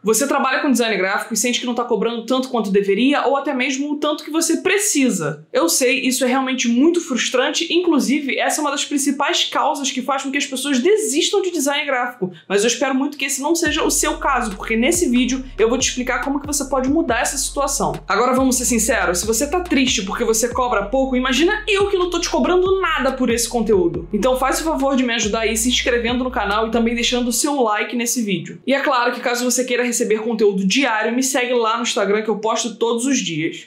Você trabalha com design gráfico e sente que não está cobrando tanto quanto deveria ou até mesmo o tanto que você precisa. Eu sei, isso é realmente muito frustrante, inclusive essa é uma das principais causas que faz com que as pessoas desistam de design gráfico, mas eu espero muito que esse não seja o seu caso, porque nesse vídeo eu vou te explicar como que você pode mudar essa situação. Agora vamos ser sinceros, se você tá triste porque você cobra pouco, imagina eu que não tô te cobrando nada por esse conteúdo. Então faz o favor de me ajudar aí se inscrevendo no canal e também deixando o seu like nesse vídeo. E é claro que caso você queira receber conteúdo diário, me segue lá no Instagram que eu posto todos os dias.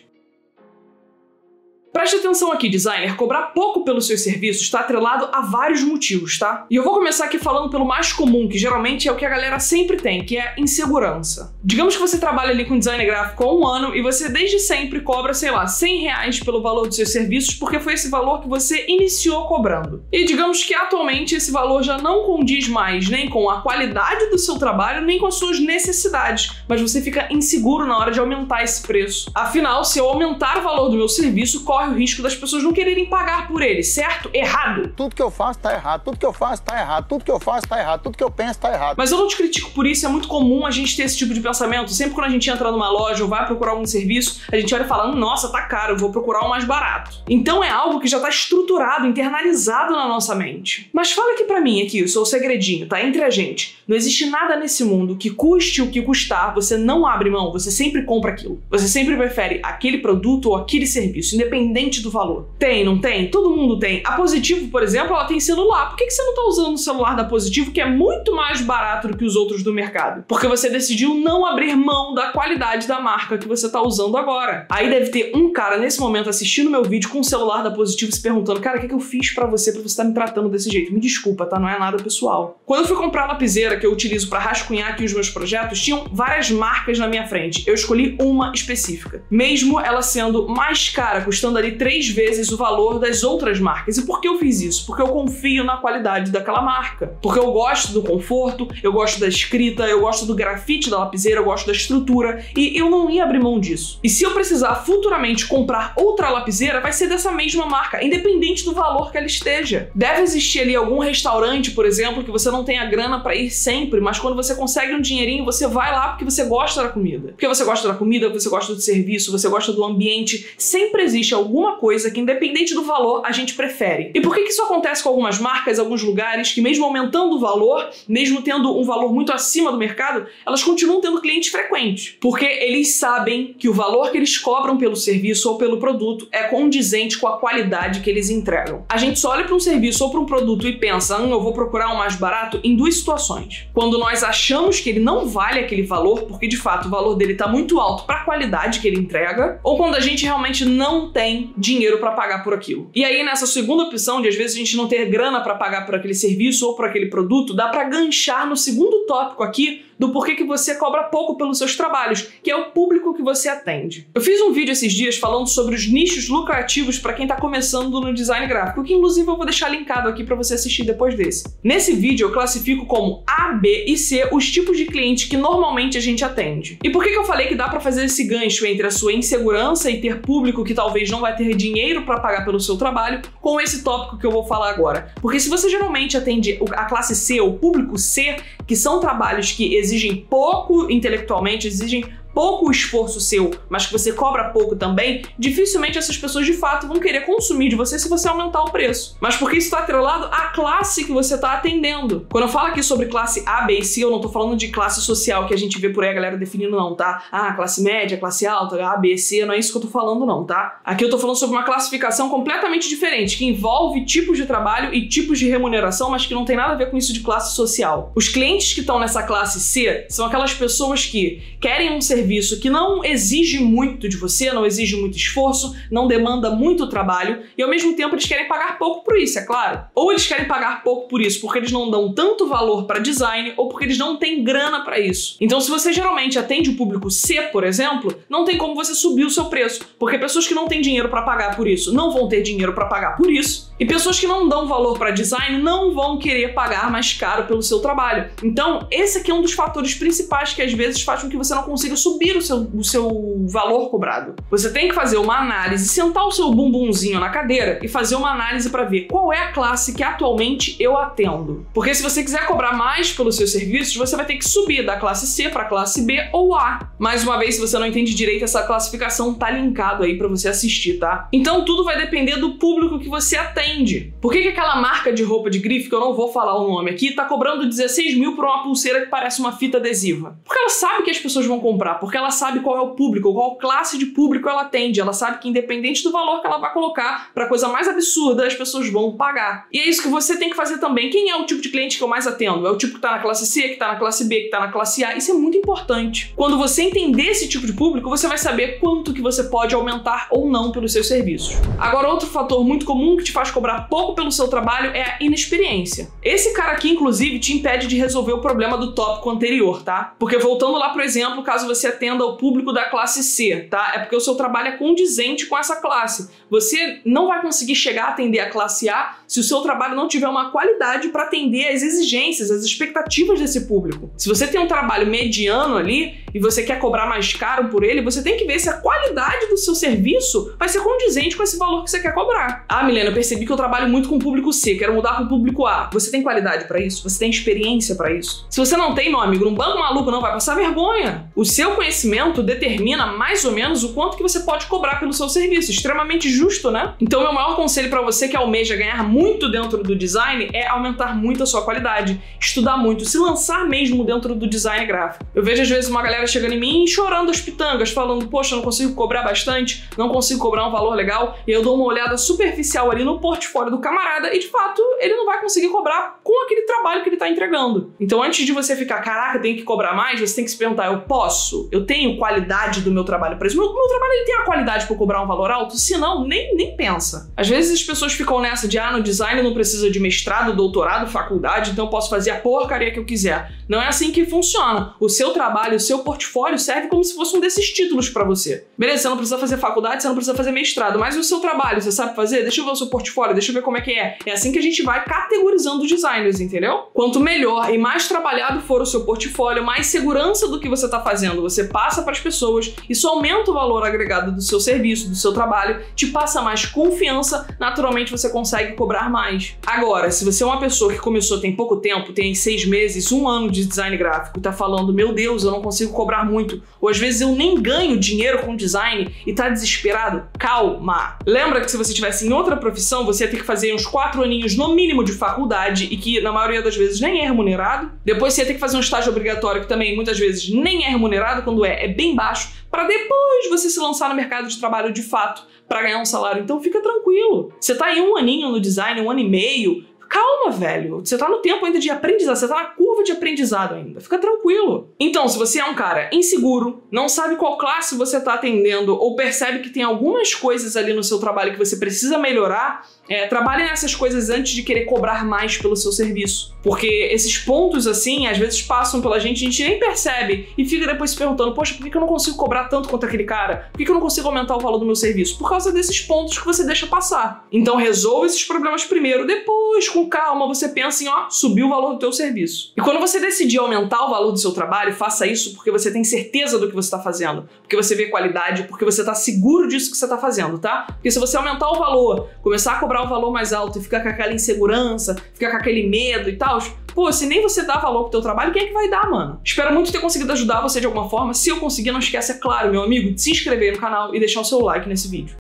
Preste atenção aqui, designer, cobrar pouco pelos seus serviços está atrelado a vários motivos, tá? E eu vou começar aqui falando pelo mais comum, que geralmente é o que a galera sempre tem, que é insegurança. Digamos que você trabalha ali com design gráfico há um ano e você desde sempre cobra, sei lá, R$100 pelo valor dos seus serviços porque foi esse valor que você iniciou cobrando. E digamos que atualmente esse valor já não condiz mais nem com a qualidade do seu trabalho, nem com as suas necessidades, mas você fica inseguro na hora de aumentar esse preço. Afinal, se eu aumentar o valor do meu serviço, corre o risco das pessoas não quererem pagar por ele, certo? Errado. Tudo que eu faço tá errado, tudo que eu faço tá errado, tudo que eu faço tá errado, tudo que eu penso tá errado. Mas eu não te critico por isso, é muito comum a gente ter esse tipo de pensamento. Sempre quando a gente entra numa loja ou vai procurar algum serviço, a gente olha e fala, nossa, tá caro, eu vou procurar o mais barato. Então é algo que já tá estruturado, internalizado na nossa mente. Mas fala aqui pra mim, aqui, o seu segredinho, tá? Entre a gente. Não existe nada nesse mundo que custe o que custar, você não abre mão, você sempre compra aquilo. Você sempre prefere aquele produto ou aquele serviço, independente do valor. Tem, não tem? Todo mundo tem. A Positivo, por exemplo, ela tem celular. Por que você não tá usando o celular da Positivo, que é muito mais barato do que os outros do mercado? Porque você decidiu não abrir mão da qualidade da marca que você tá usando agora. Aí deve ter um cara nesse momento assistindo meu vídeo com o celular da Positivo se perguntando, cara, o que eu fiz pra você tá me tratando desse jeito? Me desculpa, tá? Não é nada pessoal. Quando eu fui comprar a lapiseira que eu utilizo pra rascunhar aqui os meus projetos, tinham várias marcas na minha frente. Eu escolhi uma específica. Mesmo ela sendo mais cara, custando ali 3 vezes o valor das outras marcas. E por que eu fiz isso? Porque eu confio na qualidade daquela marca. Porque eu gosto do conforto, eu gosto da escrita, eu gosto do grafite da lapiseira, eu gosto da estrutura e eu não ia abrir mão disso. E se eu precisar futuramente comprar outra lapiseira, vai ser dessa mesma marca, independente do valor que ela esteja. Deve existir ali algum restaurante, por exemplo, que você não tem a grana para ir sempre, mas quando você consegue um dinheirinho, você vai lá porque você gosta da comida. Porque você gosta da comida, você gosta do serviço, você gosta do ambiente. Sempre existe alguma coisa que, independente do valor, a gente prefere. E por que isso acontece com algumas marcas, alguns lugares, que mesmo aumentando o valor, mesmo tendo um valor muito acima do mercado, elas continuam tendo clientes frequentes? Porque eles sabem que o valor que eles cobram pelo serviço ou pelo produto é condizente com a qualidade que eles entregam. A gente só olha para um serviço ou para um produto e pensa, eu vou procurar um mais barato em duas situações. Quando nós achamos que ele não vale aquele valor, porque de fato o valor dele está muito alto para a qualidade que ele entrega, ou quando a gente realmente não tem dinheiro para pagar por aquilo. E aí nessa segunda opção de às vezes a gente não ter grana para pagar por aquele serviço ou por aquele produto, dá para ganchar no segundo tópico aqui do porquê que você cobra pouco pelos seus trabalhos, que é o público que você atende. Eu fiz um vídeo esses dias falando sobre os nichos lucrativos para quem está começando no design gráfico, que inclusive eu vou deixar linkado aqui para você assistir depois desse. Nesse vídeo eu classifico como A, B e C os tipos de clientes que normalmente a gente atende. E por que eu falei que dá para fazer esse gancho entre a sua insegurança e ter público que talvez não vai ter dinheiro para pagar pelo seu trabalho com esse tópico que eu vou falar agora? Porque se você geralmente atende a classe C, ou público C, que são trabalhos que exigem pouco intelectualmente, exigem pouco esforço seu, mas que você cobra pouco também, dificilmente essas pessoas de fato vão querer consumir de você se você aumentar o preço. Mas porque isso está atrelado à classe que você está atendendo. Quando eu falo aqui sobre classe A, B e C, eu não tô falando de classe social que a gente vê por aí a galera definindo não, tá? Classe média, classe alta, A, B, C, não é isso que eu tô falando não, tá? Aqui eu tô falando sobre uma classificação completamente diferente, que envolve tipos de trabalho e tipos de remuneração, mas que não tem nada a ver com isso de classe social. Os clientes que estão nessa classe C são aquelas pessoas que querem um serviço que não exige muito de você, não exige muito esforço, não demanda muito trabalho e ao mesmo tempo eles querem pagar pouco por isso, é claro. Ou eles querem pagar pouco por isso porque eles não dão tanto valor para design ou porque eles não têm grana para isso. Então se você geralmente atende o público C, por exemplo, não tem como você subir o seu preço, porque pessoas que não têm dinheiro para pagar por isso não vão ter dinheiro para pagar por isso e pessoas que não dão valor para design não vão querer pagar mais caro pelo seu trabalho. Então esse aqui é um dos fatores principais que às vezes faz com que você não consiga subir subir o seu valor cobrado. Você tem que fazer uma análise, sentar o seu bumbumzinho na cadeira e fazer uma análise para ver qual é a classe que atualmente eu atendo. Porque se você quiser cobrar mais pelos seus serviços, você vai ter que subir da classe C para a classe B ou A. Mais uma vez, se você não entende direito, essa classificação tá linkado aí para você assistir, tá? Então tudo vai depender do público que você atende. Por que aquela marca de roupa de grife, que eu não vou falar o nome aqui, tá cobrando 16 mil por uma pulseira que parece uma fita adesiva? Porque ela sabe que as pessoas vão comprar, porque ela sabe qual é o público, qual classe de público ela atende, ela sabe que independente do valor que ela vai colocar para coisa mais absurda, as pessoas vão pagar. E é isso que você tem que fazer também. Quem é o tipo de cliente que eu mais atendo? É o tipo que tá na classe C, que tá na classe B, que tá na classe A? Isso é muito importante. Quando você entender esse tipo de público, você vai saber quanto que você pode aumentar ou não pelos seus serviços. Agora, outro fator muito comum que te faz cobrar pouco pelo seu trabalho é a inexperiência. Esse cara aqui, inclusive, te impede de resolver o problema do tópico anterior, tá? Porque voltando lá pro exemplo, caso você atenda ao público da classe C, tá? É porque o seu trabalho é condizente com essa classe. Você não vai conseguir chegar a atender a classe A se o seu trabalho não tiver uma qualidade para atender às exigências, às expectativas desse público. Se você tem um trabalho mediano ali e você quer cobrar mais caro por ele, você tem que ver se a qualidade do seu serviço vai ser condizente com esse valor que você quer cobrar. Ah, Milena, eu percebi que eu trabalho muito com o público C, quero mudar para o público A. Você tem qualidade para isso? Você tem experiência para isso? Se você não tem, meu amigo, num banco maluco não vai passar vergonha. O seu conhecimento determina mais ou menos o quanto que você pode cobrar pelo seu serviço. Extremamente justo, né? Então, meu maior conselho para você que almeja ganhar muito dentro do design é aumentar muito a sua qualidade, estudar muito, se lançar mesmo dentro do design gráfico. Eu vejo às vezes uma galera chegando em mim e chorando as pitangas, falando, poxa, eu não consigo cobrar bastante, não consigo cobrar um valor legal, e eu dou uma olhada superficial ali no portfólio do camarada e, de fato, ele não vai conseguir cobrar com aquele trabalho que ele tá entregando. Então, antes de você ficar, caraca, tem que cobrar mais, você tem que se perguntar, eu posso? Eu tenho qualidade do meu trabalho para isso? Meu trabalho ele tem a qualidade para cobrar um valor alto? Se não, nem pensa. Às vezes as pessoas ficam nessa de, no design não precisa de mestrado, doutorado, faculdade, então eu posso fazer a porcaria que eu quiser. Não é assim que funciona. O seu trabalho, o seu portfólio serve como se fosse um desses títulos para você. Beleza, você não precisa fazer faculdade, você não precisa fazer mestrado, mas o seu trabalho, você sabe fazer? Deixa eu ver o seu portfólio, deixa eu ver como é que é. É assim que a gente vai categorizando designers, entendeu? Quanto melhor e mais trabalhado for o seu portfólio, mais segurança do que você está fazendo você passa para as pessoas, isso aumenta o valor agregado do seu serviço, do seu trabalho, te passa mais confiança, naturalmente você consegue cobrar mais. Agora, se você é uma pessoa que começou tem pouco tempo, tem 6 meses, 1 ano de design gráfico e tá falando, meu Deus, eu não consigo cobrar muito, ou às vezes eu nem ganho dinheiro com design e tá desesperado, calma. Lembra que se você estivesse em outra profissão, você ia ter que fazer uns 4 aninhos no mínimo de faculdade e que na maioria das vezes nem é remunerado. Depois você ia ter que fazer um estágio obrigatório que também muitas vezes nem é remunerado, quando é bem baixo, para depois você se lançar no mercado de trabalho de fato para ganhar um salário. Então fica tranquilo. Você tá em 1 aninho no design, 1 ano e meio, calma, velho. Você tá no tempo ainda de aprendizado, você tá na curva de aprendizado ainda. Fica tranquilo. Então, se você é um cara inseguro, não sabe qual classe você tá atendendo ou percebe que tem algumas coisas ali no seu trabalho que você precisa melhorar, trabalhe nessas coisas antes de querer cobrar mais pelo seu serviço. Porque esses pontos, assim, às vezes passam pela gente, a gente nem percebe e fica depois se perguntando, poxa, por que eu não consigo cobrar tanto quanto aquele cara? Por que eu não consigo aumentar o valor do meu serviço? Por causa desses pontos que você deixa passar. Então resolva esses problemas primeiro, depois, com calma, você pensa em, subir o valor do teu serviço. E quando você decidir aumentar o valor do seu trabalho, faça isso porque você tem certeza do que você está fazendo, porque você vê qualidade, porque você está seguro disso que você está fazendo, tá? Porque se você aumentar o valor, começar a cobrar o valor mais alto e ficar com aquela insegurança, ficar com aquele medo e tal, pô, se nem você dá valor pro teu trabalho, quem é que vai dar, mano? Espero muito ter conseguido ajudar você de alguma forma. Se eu conseguir, não esquece, é claro, meu amigo, de se inscrever no canal e deixar o seu like nesse vídeo.